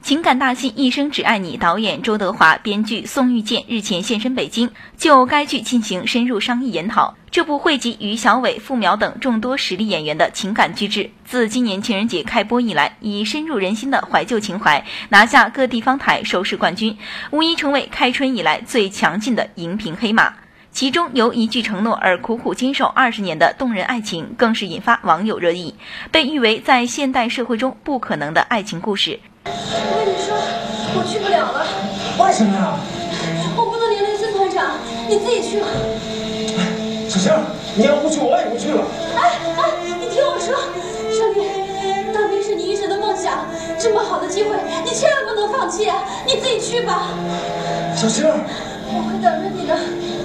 情感大戏《一生只爱你》导演周德华、编剧宋玉健日前现身北京，就该剧进行深入商议研讨。这部汇集于小伟、付苗等众多实力演员的情感巨制，自今年情人节开播以来，以深入人心的怀旧情怀拿下各地方台收视冠军，无疑成为开春以来最强劲的荧屏黑马。其中由一句承诺而苦苦坚守20年的动人爱情，更是引发网友热议，被誉为在现代社会中不可能的爱情故事。 我跟你说，我去不了了。 为什么呀？ 我不能连累孙团长，你自己去吧。 小星，你要不去，我也不去了。 你听我说，少林，当兵是你一生的梦想，这么好的机会，你千万不能放弃啊！你自己去吧。 小星， 我会等着你的。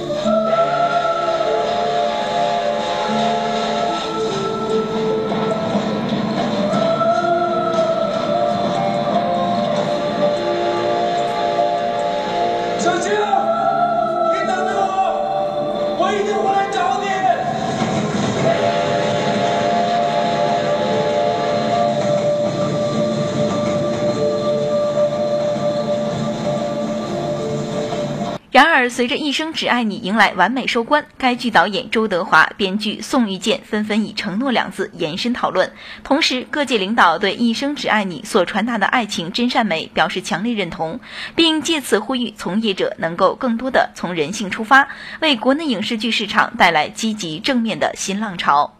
小星，你等着我，我一定会来找你。 然而，随着《一生只爱你》迎来完美收官，该剧导演周德华、编剧宋玉健纷纷以承诺2字延伸讨论。同时，各界领导对《一生只爱你》所传达的爱情真善美表示强烈认同，并借此呼吁从业者能够更多的从人性出发，为国内影视剧市场带来积极正面的新浪潮。